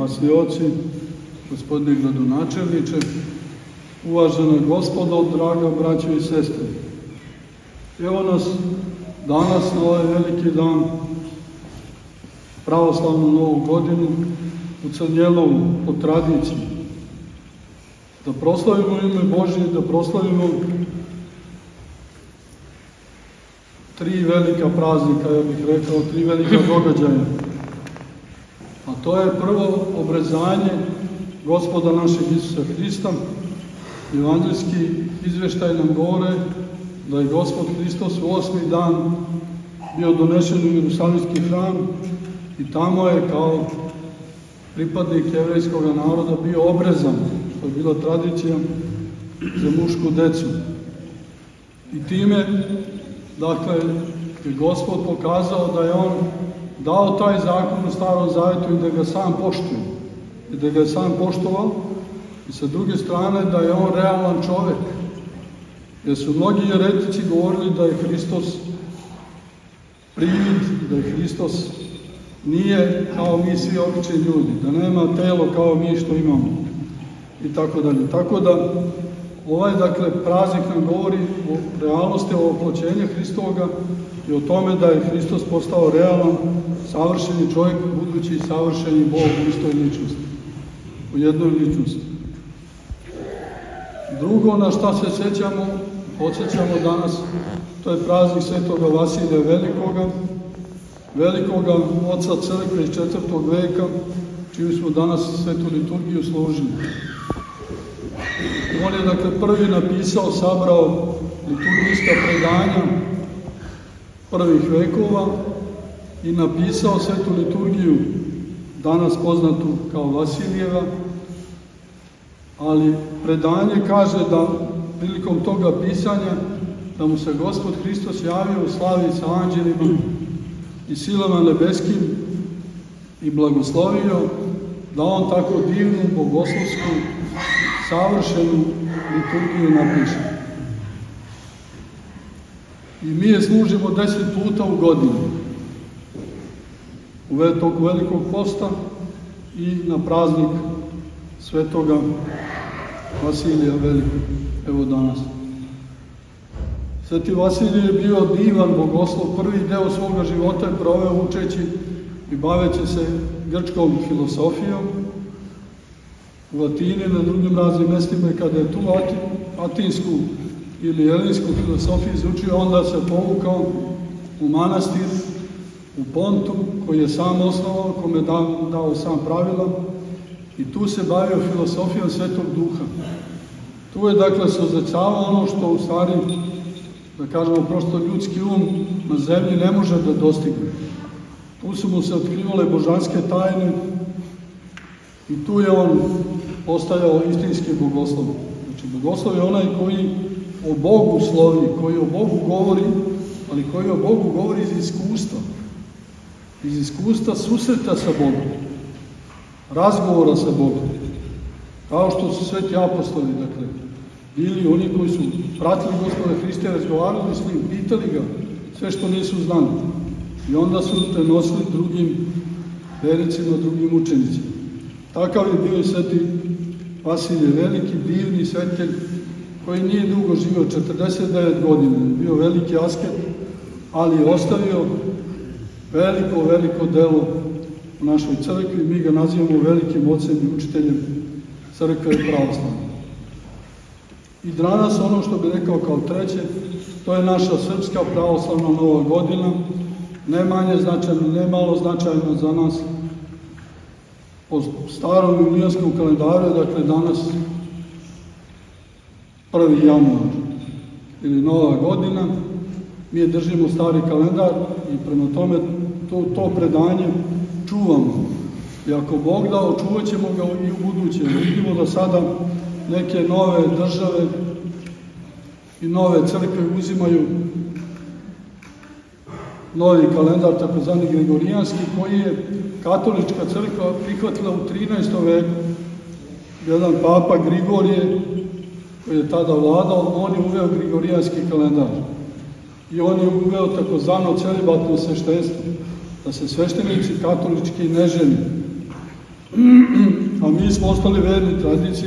časni oci, gospodine gradonačelniče, uvažena gospodo, draga braćo i sestre. Evo nas danas na ovaj veliki dan, pravoslavnu novu godinu, u Crnjelovu, po tradiciji. Da proslavimo ime Božje, da proslavimo tri velika praznika, ja bih rekao, tri velika događaja. A to je prvo obrezanje Gospoda našeg Isusa Hrista. Evanđelski izveštaj nam govore da je Gospod Hristos u 8. dan bio donešen u Jerusalimski hram i tamo je kao pripadnik jevrejskog naroda bio obrezan, što je bila tradicija za mušku decu. I time, dakle, je Gospod pokazao da je On dao taj zakon u Starom Zavetu i da ga sam poštuje. I da ga je sam poštovao. I sa druge strane da je On realan čovek. Jer su mnogi jeretici govorili da je Hristos privid, da je Hristos nije kao mi svi obični ljudi, da nema telo kao mi što imamo i tako dalje. Tako da ovaj, dakle, praznik nam govori o realnosti oploćenja Hristoga i o tome da je Hristos postao realan, savršeni čovjek, budući savršeni Bog u istoj ličnosti, u jednoj ličnosti. Drugo na šta se podsjećamo danas, to je praznik svetoga Vasilija velikoga oca crkve iz 4. veka, čiju smo danas svetu liturgiju služili. On je, dakle, prvi napisao, sabrao liturgijska predanja prvih vekova i napisao svetu liturgiju, danas poznatu kao Vasilijeva, ali predanje kaže da prilikom toga pisanja da mu se Gospod Hristos javio u slavi sa anđelima i silama nebeskim i blagoslovio da on tako divnu, bogoslovsku, savršenu liturgiju napiše. I mi je služimo 10 puta u godini. U toku Velikog posta i na praznik svetoga Vasilija Velikog, evo danas. Sveti Vasilij je bio divan bogoslov, prvi deo svoga života je proveo učeći i baveći se grčkom filosofijom u Atini, na drugim raznim mestima, i kada je tu atinsku ili elinsku filosofiju izučio, onda se povukao u manastir u Pontu, koji je sam osnovao, kome je dao sam pravila, i tu se bavio filosofijom Svetog Duha. Tu je, dakle, sozrcavao ono što u stvari, da kažemo prosto, ljudski na zemlji ne može da dostigne. Tu su mu se otkrivale božanske tajne i tu je on postajao istinski bogoslov. Znači, bogoslov je onaj koji o Bogu slovi, koji o Bogu govori, ali koji o Bogu govori iz iskustva. Iz iskustva susreta sa Bogom, razgovora sa Bogom. Kao što su sveti apostoli, dakle, bili oni koji su pratili Gospoda Hrista, razgovarali s njim, pitali ga sve što nisu znali. I onda su prenosili drugim vericima, drugim učenicima. Takav je bio i sveti Vasilije Veliki, divni svetelj, koji nije dugo živio, 49 godina. Bio veliki asket, ali je ostavio veliko delo u našoj crkvi. Mi ga nazivamo velikim ocem i učiteljem crkve pravoslavne. I danas ono što bi rekao kao treće, to je naša srpska pravoslavna nova godina, ne manje značajno, ne malo značajno za nas. Po starom julijanskom kalendaru, dakle danas 1. januar ili nova godina, mi držimo stari kalendar i prema tome to predanje čuvamo. I ako Bog da, očuvat ćemo ga i u buduće. Vidimo da sada neke nove države i nove crkve uzimaju novi kalendar, takozvani Gregorijanski, koji je katolička crkva prihvatila u 13. veku. Jedan papa Grigorije, koji je tada vladao, on je uveo Gregorijanski kalendar. I on je uveo takozvano celibatno sveštenstvo, da se sveštenici katolički ne žene. A mi smo ostali verni tradiciji,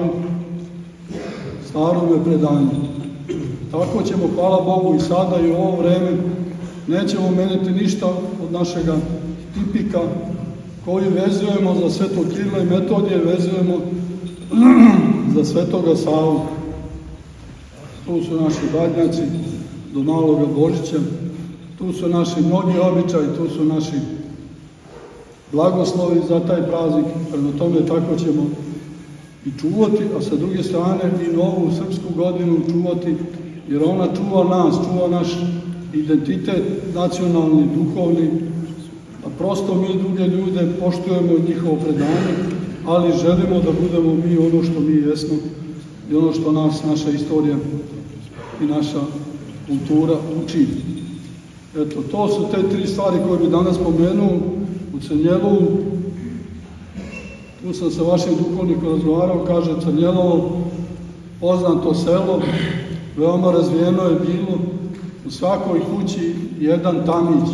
starome predanju. Tako ćemo, hvala Bogu, i sada i u ovo vreme nećemo menjati ništa od našega tipika koji vezujemo za Svetog Kirila i Metodije, vezujemo za Svetoga Savu. Tu su naši badnjaci do Maloga Božića, tu su naši mnogi običaji, tu su naši blagoslovi za taj praznik. Prema tome tako ćemo i čuvati, a sa druge strane i novu srpsku godinu čuvati, jer ona čuva nas, čuva naš identitet nacionalni, duhovni, a prosto mi druge ljude poštujemo njihovo predanje, ali želimo da budemo mi ono što mi jesmo i ono što nas naša istorija i naša kultura uči. Eto, to su te tri stvari koje bi danas pomenuo. U Crnjelovu, tu sam sa vašim duhovnikom razgovarao, kaže Crnjelovo, poznato selo, veoma razvijeno je bilo, u svakoj kući jedan tamić.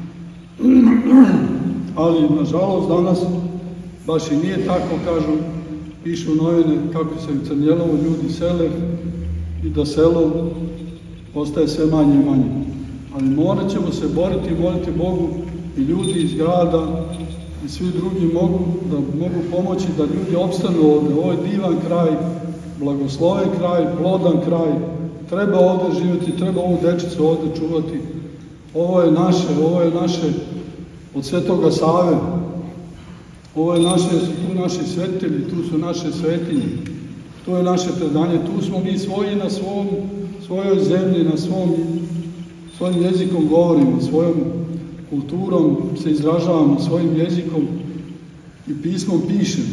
Ali, nažalost, danas baš i nije tako, kažu, pišu u novine kako se u Crnjelovu ljudi sele i da selo ostaje sve manje i manje. Ali morat ćemo se boriti i moliti Bogu i ljudi iz grada i svi drugi mogu pomoći da ljudi opstanu ovde. Ovo je divan kraj, blagosloven kraj, plodan kraj. Treba ovde živjeti, treba ovu dečicu ovde čuvati. Ovo je naše od Svetoga Save. Ovo je naše, su tu naši svetitelji, tu su naše svetinje. To je naše predanje, tu smo mi svoji na svojoj zemlji, na svojim jezikom govorimo, svojom kulturom se izražavamo, svojim jezikom i pismom pišemo.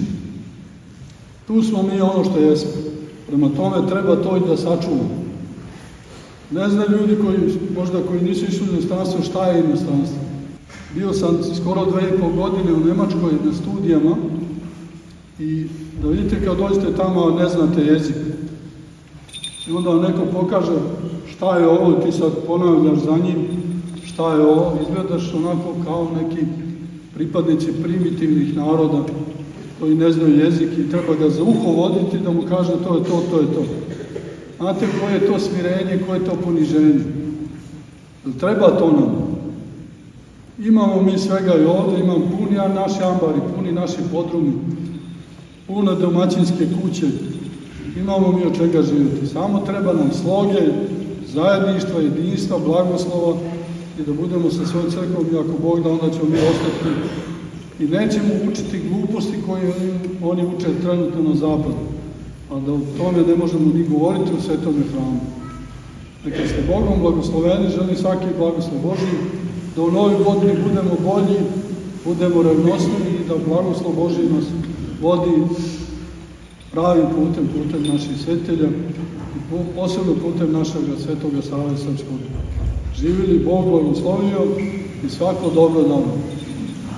Tu smo mi ono što jesmo. Prema tome treba to i da sačuvamo. Ne znaju ljudi koji nisu išli u inostranstvo, šta je inostranstvo. Bio sam skoro 2,5 godine u Nemačkoj na studijama i da vidite kad dođete tamo, a ne znate jezik. I onda vam neko pokaže šta je ovo, ti sad ponavljaš za njim, šta je ovo, izgledaš onako kao neki pripadnici primitivnih naroda koji ne znaju jezik i treba ga za uho voditi da mu kaže to je to, to je to. Znate koje je to smirenje, koje je to poniženje? Treba to nam. Imamo mi svega i ovde, imamo puni naši ambari, puni naši podrumi, pune domaćinske kuće, imamo mi od čega živjeti. Samo treba nam sloge, zajedništva, jedinstva, blagoslova i da budemo sa svojom crkvom i ako Bog da, onda ćemo mi ostati i nećemo učiti gluposti koje oni uče trenutno na zapadu. A da o tome ne možemo ni govoriti u Svetome hramu. Neka ste Bogom blagosloveni, želim svaki blagoslov Božji, da u novoj godini budemo bolji, budemo revnosni i da blagoslov Božji nas vodi pravim putem naših svetitelja i posebno putem našeg Svetoga Save Srpskog. Živjeli Bog blagoslovio i svako dobro dano.